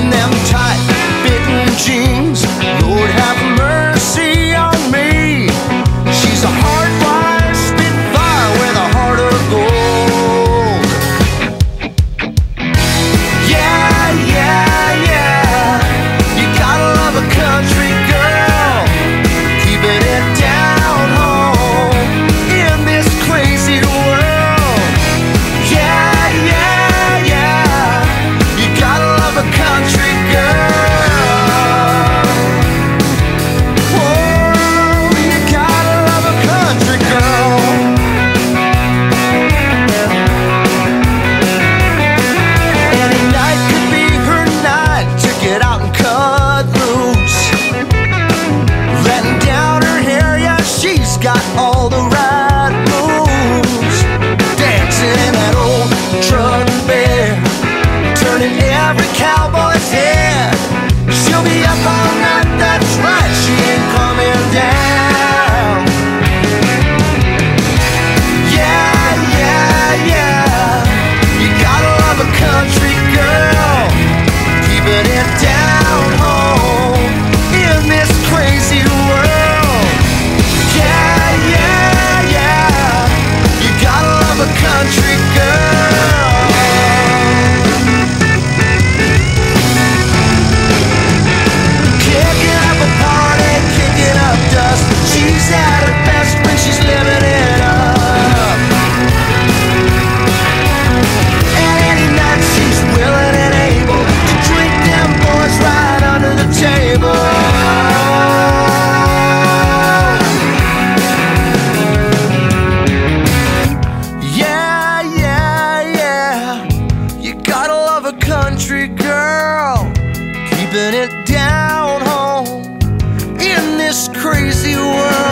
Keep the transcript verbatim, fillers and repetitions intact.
in them tight fitting jeans. Lord have mercy on me. She's a hard-wired spitfire with a heart of gold. Yeah, yeah, yeah, you gotta love a country girl, keeping it down home in this crazy world. Yeah, yeah, yeah, you gotta love a country girl. Got all the right moves, dancing in that old truck bed, turning every cowboy's head. She'll be up all night, that's right, she ain't coming down. Yeah, yeah, yeah, you gotta love a country girl, keeping it down home in this crazy world. Country girl, kicking up a party, kicking up dust. She's at her best when she's living it up. And any night she's willing and able to drink them boys right under the table. Country girl, keeping it down home in this crazy world.